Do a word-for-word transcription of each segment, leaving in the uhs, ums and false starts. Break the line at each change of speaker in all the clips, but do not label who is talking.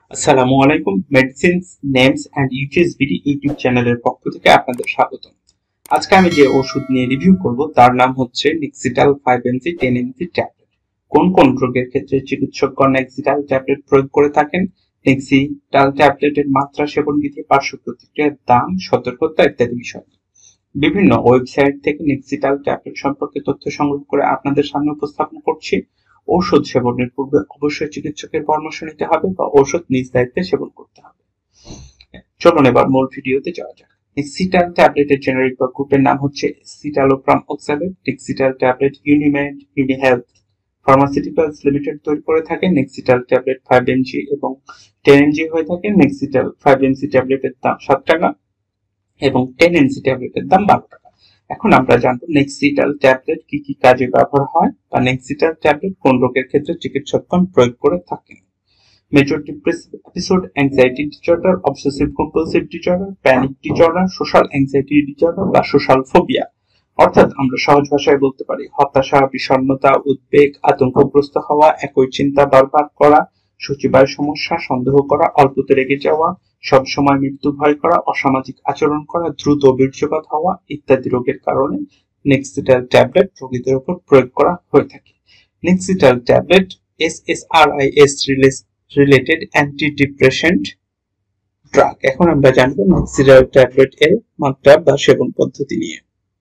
আসসালামু আলাইকুম। Medicines names and uses BD YouTube চ্যানেলের পক্ষ থেকে আপনাদের স্বাগত। আজকে আমি যে ওষুধ নিয়ে রিভিউ করব তার নাম হচ্ছে নেক্সিটাল five MG ten MG tablet. কোন কোন রোগের ক্ষেত্রে চিকিৎসকগণ নেক্সিটাল ট্যাবলেট প্রয়োগ করে থাকেন, নেক্সিটাল ট্যাবলেটের মাত্রা, সেবন বিধি, পার্শ্ব প্রতিক্রিয়ার দাম, সতর্কতা ইত্যাদি বিষয় বিভিন্ন ওয়েবসাইট থেকে নেক্সিটাল ট্যাবলেট সম্পর্কে তথ্য সংগ্রহ করে আপনাদের সামনে উপস্থাপন করছি। ঔষধ সেবনের পূর্বে অবশ্যই চিকিৎসকের পরামর্শ নিতে হবে বা ওষুধ নিজ দায়িত্বে সেবন করতে হবে। চলুন এবার মূল ভিডিওতে যাওয়া যাক। নেক্সিটাল ট্যাবলেটের জেনারিক বা গ্রুপের নাম হচ্ছে citalopram oxalate. Nexital tablet Unimed Unihealth pharmaceuticals limited তৈরি করে থাকে। নেক্সিটাল ট্যাবলেট ফাইভ এমজি এবং টেন এমজি হয়ে থাকে। নেক্সিটাল ফাইভ এমজি ট্যাবলেটের দাম সাত টাকা এবং টেন এমজি ট্যাবলেটের দাম বারো টাকা। এখন আমরা জানবো নেক্সিটাল ট্যাবলেট কি কি কাজে ব্যবহার হয় বা নেক্সিটাল ট্যাবলেট কোন রোগের ক্ষেত্রে চিকিৎসকগণ প্রয়োগ করে থাকেন। Major depressive episode, anxiety disorder, obsessive compulsive disorder, panic disorder, social anxiety disorder বা সোশ্যাল ফোবিয়া, অর্থাৎ আমরা সহজ ভাষায় বলতে পারি হতাশা, বিষণ্ণতা, উদ্বেগ, আতঙ্কগ্রস্ত হওয়া, একই চিন্তা বারবার করা, সূচিবায় সমস্যা, সন্দেহ করা, অল্পতে রেগে যাওয়া, সবসময় মৃত্যু ভয় করা, অসামাজিক আচরণ করা, দ্রুত বীর্যপাত হওয়া ইত্যাদি রোগের কারণে নেক্সিটাল ট্যাবলেট রোগীদের উপর প্রয়োগ করা হয়ে থাকে। Nexital tablet S S R I S related antidepressant drug. এখন আমরা জানবো নেক্সিটাল ট্যাবলেট এর মাত্রা বা সেবন পদ্ধতি নিয়ে।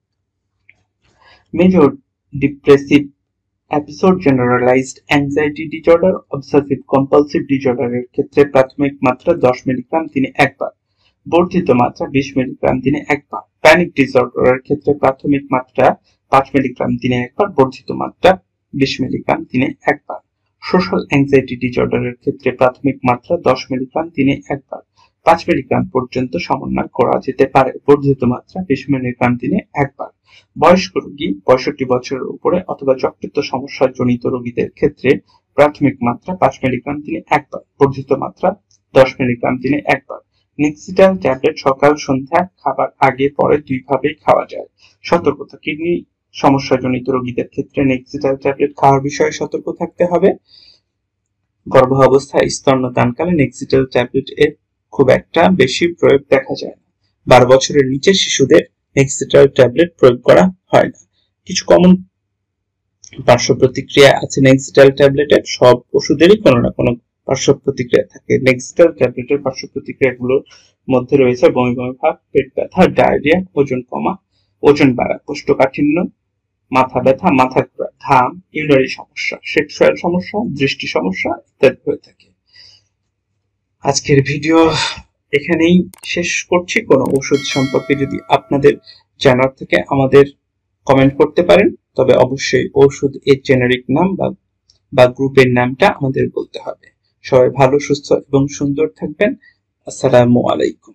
Major depressive episode, generalised anxiety disorder, obsessive compulsive ডিসঅর্ডারের ক্ষেত্রে প্রাথমিক মাত্রা দশ মিলিগ্রাম দিনে একবার, বর্ধিত মাত্রা বিশ মিলিগ্রাম দিনে একবার। প্যানিক ডিসঅর্ডারের ক্ষেত্রে প্রাথমিক মাত্রা পাঁচ মিলিগ্রাম দিনে একবার, বর্ধিত মাত্রা বিশ মিলিগ্রাম দিনে একবার। সোশ্যাল অ্যাংজাইটি ডিসঅর্ডারের ক্ষেত্রে প্রাথমিক মাত্রা দশ মিলিগ্রাম দিনে একবার, পাঁচ মিলিগ্রাম পর্যন্ত সমন্বয় করা যেতে পারে, বর্ধিত মাত্রা বিশ মিলিগ্রাম দিনে একবার। বয়স্ক রোগী, পঁয়ষট্টি বছরের উপরে অথবা যকৃত সমস্যা জনিত রোগীদের ক্ষেত্রে প্রাথমিক মাত্রা পাঁচ মিলিগ্রাম দিনে একবার, বর্ধিত মাত্রা দশ মিলিগ্রাম দিনে একবার। নেক্সিটাল ট্যাবলেট সকাল সন্ধ্যা খাবার আগে পরে দুইভাবেই খাওয়া যায়। সতর্কতা, কিডনি সমস্যা জনিত রোগীদের ক্ষেত্রে নেক্সিটাল ট্যাবলেট খাওয়ার বিষয়ে সতর্ক থাকতে হবে। গর্ভাবস্থায় স্তন্যদানকালে নেক্সিটাল ট্যাবলেট এর খুব একটা বেশি প্রয়োগ দেখা যায় না। বারো বছরের নিচে শিশুদের নেক্সিটাল ট্যাবলেট প্রয়োগ করা হয় না। কিছু কমন পার্শ্ব প্রতিক্রিয়া আছে নেক্সিটাল ট্যাবলেটের। সব ওষুধেরই কোনো না কোনো পার্শ্ব প্রতিক্রিয়া থাকে। নেক্সিটাল ট্যাবলেটের পার্শ্ব প্রতিক্রিয়াগুলোর মধ্যে রয়েছে বমি বমি ভাব, পেট ব্যথা, ডায়রিয়া, ওজন কমা, ওজন বাড়া, কোষ্ঠকাঠিন্য, মাথা ব্যথা, মাথা ঘোরা, ঘাম, ইউরিনারি সমস্যা, সেক্সুয়াল সমস্যা, দৃষ্টি সমস্যা ইত্যাদি হয়ে থাকে। আজকের ভিডিও এখানেই শেষ করছি। কোনো ওষুধ সম্পর্কে যদি আপনাদের জানার থাকে আমাদের কমেন্ট করতে পারেন, তবে অবশ্যই ওষুধ এর জেনারিক নাম বা বা গ্রুপের নামটা আমাদের বলতে হবে। সবাই ভালো, সুস্থ এবং সুন্দর থাকবেন। আসসালামু আলাইকুম।